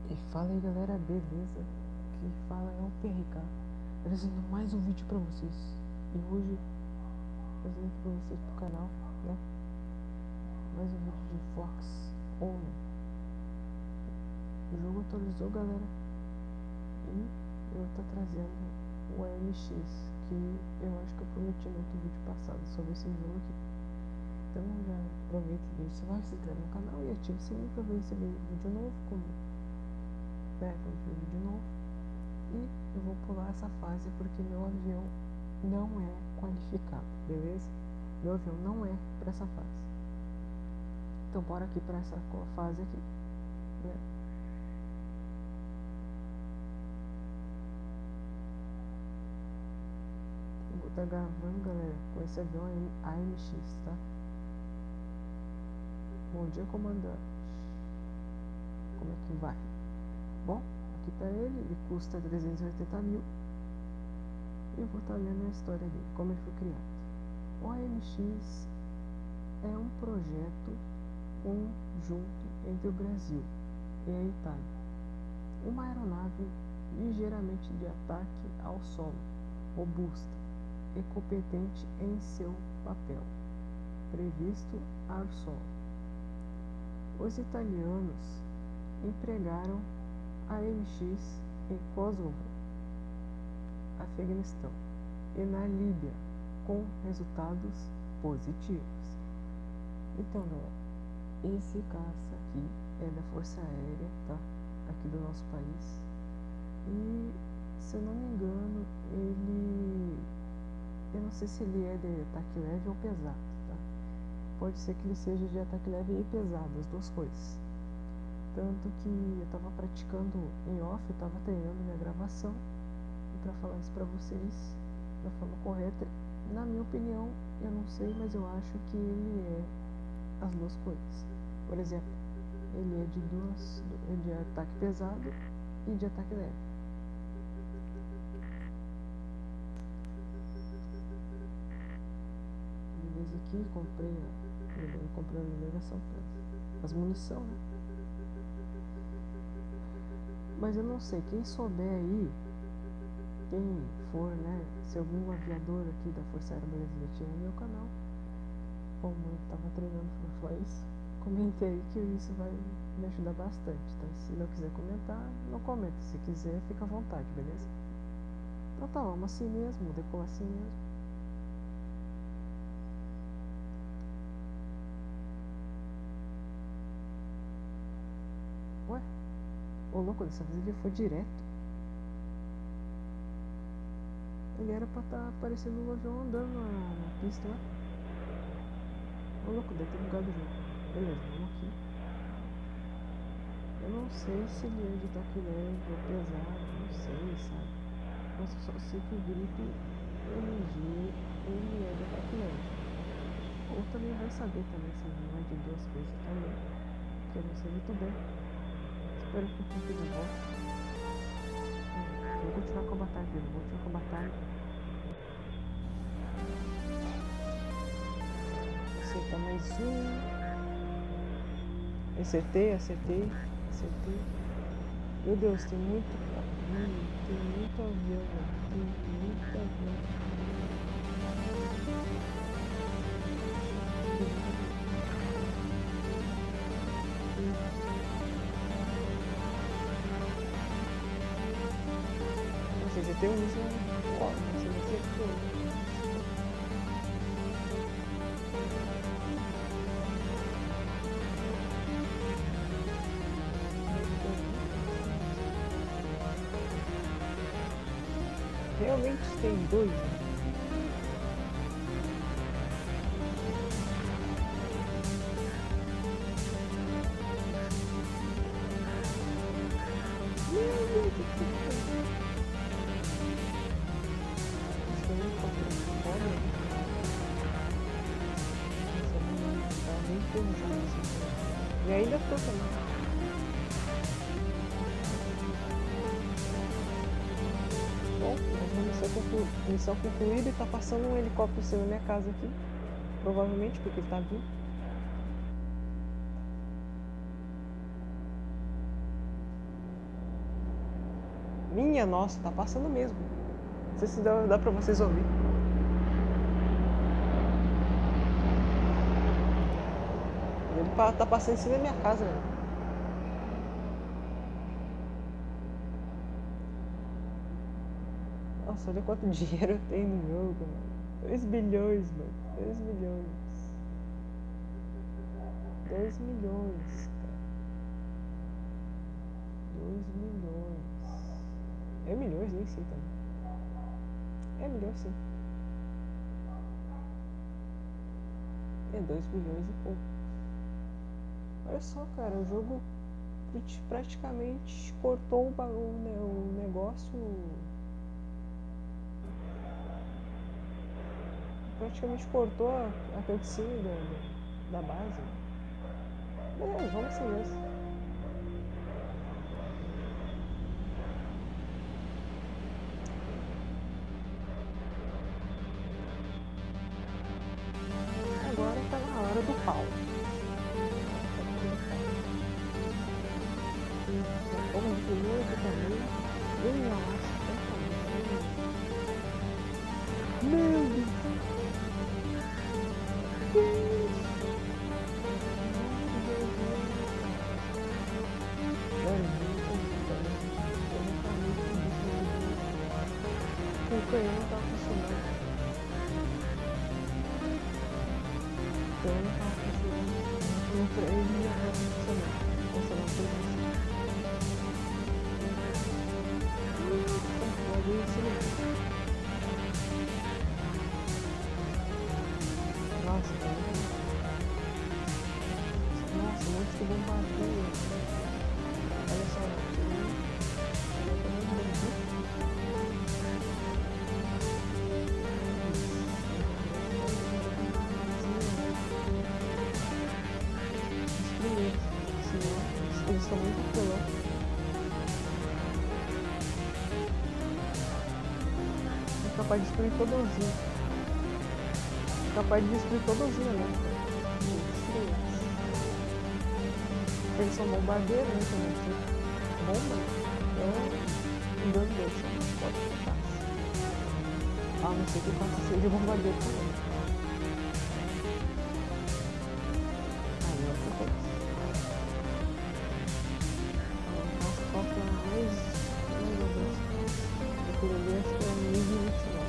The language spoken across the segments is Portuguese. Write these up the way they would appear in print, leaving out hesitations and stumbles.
E fala aí galera, beleza? Quem fala é o PRK, trazendo mais um vídeo pra vocês. E hoje, trazendo aqui pra vocês pro canal, né? Mais um vídeo de Fox Ono. O jogo atualizou, galera. E eu tô trazendo o AMX, que eu acho que eu prometi no outro vídeo passado sobre esse jogo aqui. Então já aproveita e deixa o like, se inscreve no canal e ativa o sininho pra receber vídeo novo, quando tiver vídeo novo. E eu vou pular essa fase porque meu avião não é qualificado, beleza? Meu avião não é para essa fase. Então bora aqui para essa fase aqui, né? Eu vou estar gravando, galera, com esse avião AMX, tá? Bom dia, comandante. Como é que vai? Bom, aqui tá ele custa 380 mil. E eu vou estar lendo a história dele, como ele foi criado. O AMX é um projeto conjunto entre o Brasil e a Itália. Uma aeronave ligeiramente de ataque ao solo, robusta e competente em seu papel previsto ao solo. Os italianos empregaram a AMX em Kosovo, Afeganistão e na Líbia, com resultados positivos. Então, galera, esse caça aqui é da Força Aérea, tá? Aqui do nosso país. E, se eu não me engano, eu não sei se ele é de ataque leve ou pesado, tá? Pode ser que ele seja de ataque leve e pesado, as duas coisas. Tanto que eu tava praticando em off, eu tava treinando minha gravação. E pra falar isso pra vocês da forma correta, na minha opinião, eu não sei, mas eu acho que ele é as duas coisas. Por exemplo, ele é de ataque pesado e de ataque leve. Beleza, aqui comprei a navegação, as munição, né? Mas eu não sei, quem souber aí, quem for, né, se algum aviador aqui da Força Aérea Brasileira tiver no meu canal, como eu tava treinando pra falar isso, comente aí que isso vai me ajudar bastante, tá? Se não quiser comentar, não comenta, se quiser, fica à vontade, beleza? Então tá, vamos assim mesmo, decolar assim mesmo. Ué? Ô louco, dessa vez ele foi direto. Ele era pra estar aparecendo no avião andando na pista, né? Ô louco, deve ter bugado o jogo. Beleza, vamos aqui. Eu não sei se ele é de ataque leve ou pesado, não sei, sabe? Mas eu só sei que o Gripe LG, ele é de ataque leve. Ou também vai saber também se não é de duas coisas também, que eu não sei muito bem. Espero que eu fique de volta. Vou continuar com a batalha, vou continuar com a batalha. Acertar mais um. Acertei. Meu Deus, tem muito avião, tem muito avião. Você tem um míssil, ó, você não acertou. Realmente tem dois, né? Meu Deus do céu. Acho que eu nem comprei fora. Nossa, tá bem pesado assim. E ainda tô também. Missão concluída e tá passando um helicóptero seu na minha casa aqui. Provavelmente porque ele tá vindo. Minha nossa, tá passando mesmo. Não sei se dá pra vocês ouvir. Ele tá passando em cima da minha casa, velho. Nossa, olha quanto dinheiro eu tenho no jogo, mano. 2 bilhões, mano. 2 milhões. 2 milhões, cara. 2 milhões. É milhões? Nem sei também. É milhões, sim. É 2 bilhões e pouco. Olha só, cara, o jogo praticamente cortou o negócio. Praticamente cortou a cutscene da base. Beleza, vamos assim mesmo. Agora tá na hora do pau. Como de primeiro também. Meu Deus! O canhão não tá funcionando. O canhão não tá funcionando. Ele já vai funcionar. Funcionar por isso. Nossa, cara. Nossa, um monte de bombardeio. Olha só. Eles estão muito pilotos. É capaz de destruir toda a usina. É capaz de destruir toda a usina, né? Eles são bombardeiros, né? Também. Bomba é um dano desse. Pode ficar. Ah, não sei que faça ser de bombardeiro também. Aí é outra coisa. Nossa, falta mais. Meu Deus. Aquilo ali acho que é 1029.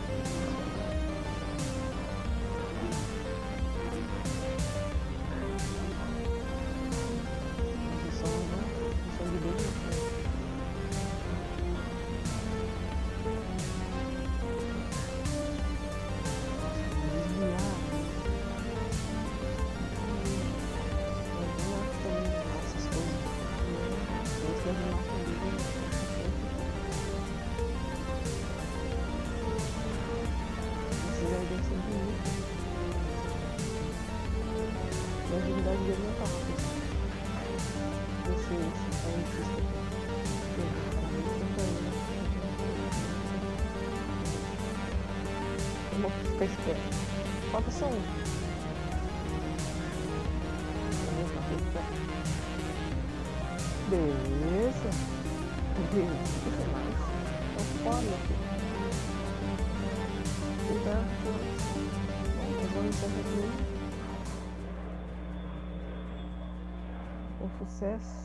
A agilidade dele não tá rápida. Esse cientista vamos ficar esperto. Falta só um. Beleza. Beleza mais. Então foda aqui. Então, nós vamos encerrar aqui. Com sucesso.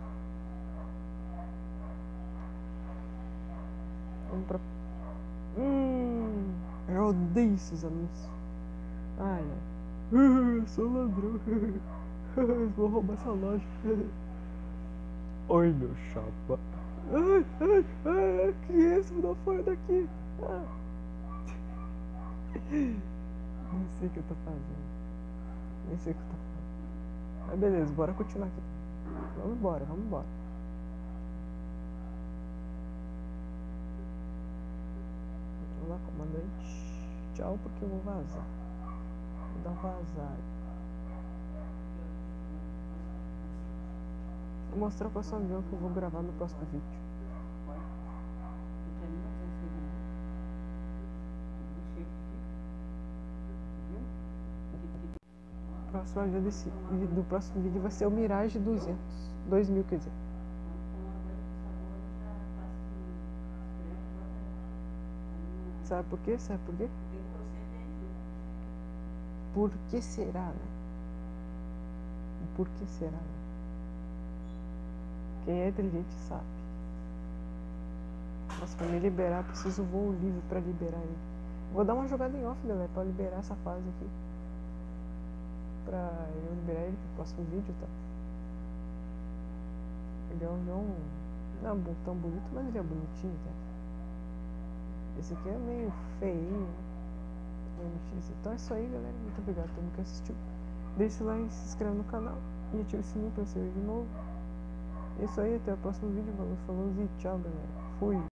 Vamos pra... eu odeio esses anúncios. Ai, ai. Sou ladrão. Vou roubar essa loja. Oi, meu chapa. Ai, que isso? Me dá fora daqui. Não sei o que eu tô fazendo. Nem sei o que eu tô fazendo. Mas beleza, bora continuar aqui. Vamos embora. Vamos lá, comandante. Tchau, porque eu vou vazar. Vou dar um vazar. Vou mostrar o próximo avião que eu vou gravar no próximo vídeo. O próximo avião do próximo vídeo vai ser o Mirage 2000, quer dizer. Sabe por quê? Sabe por quê? Por que será, né? Por que será, né? Quem é inteligente sabe. Nossa, pra me liberar, preciso voo livre pra liberar ele. Vou dar uma jogada em off, galera, pra liberar essa fase aqui. Pra eu liberar ele pro próximo vídeo, tá? Ele não é tão bonito, mas ele é bonitinho, tá? Esse aqui é meio feinho, né? Então é isso aí, galera. Muito obrigado a todo mundo que assistiu. Deixa o like, se inscreve no canal e ativa o sininho pra receber de novo. É isso aí, até o próximo vídeo. Valeu, falou e tchau, galera. Fui!